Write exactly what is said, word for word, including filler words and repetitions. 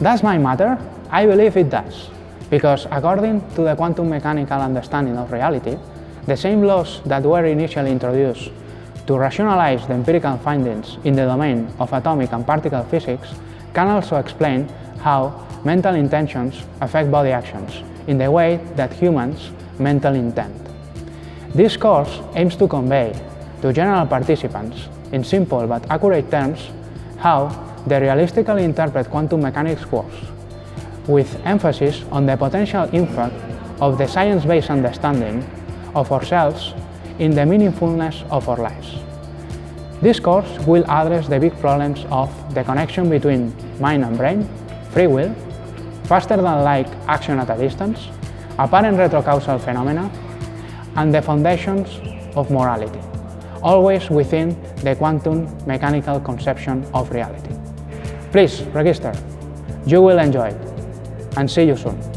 Does mind matter? I believe it does, because according to the quantum mechanical understanding of reality, the same laws that were initially introduced to rationalize the empirical findings in the domain of atomic and particle physics can also explain how mental intentions affect body actions in the way that humans mentally intend. This course aims to convey to general participants, in simple but accurate terms, how they realistically interpret quantum mechanics works, with emphasis on the potential impact of the science-based understanding of ourselves in the meaningfulness of our lives. This course will address the big problems of the connection between mind and brain, free will, faster-than-light action at a distance, apparent retrocausal phenomena, and the foundations of morality, always within the quantum mechanical conception of reality. Please register. You will enjoy it, and see you soon.